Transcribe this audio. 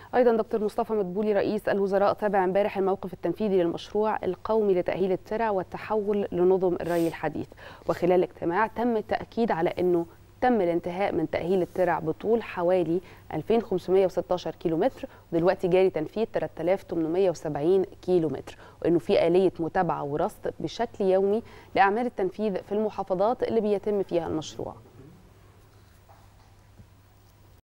أيضا دكتور مصطفى مدبولي رئيس الوزراء تابع امبارح الموقف التنفيذي للمشروع القومي لتأهيل الترع والتحول لنظم الري الحديث، وخلال الاجتماع تم التأكيد على أنه تم الانتهاء من تأهيل الترع بطول حوالي 2516 كيلومتر، ودلوقتي جاري تنفيذ 3870 كيلومتر، وأنه في آلية متابعة ورصد بشكل يومي لأعمال التنفيذ في المحافظات اللي بيتم فيها المشروع.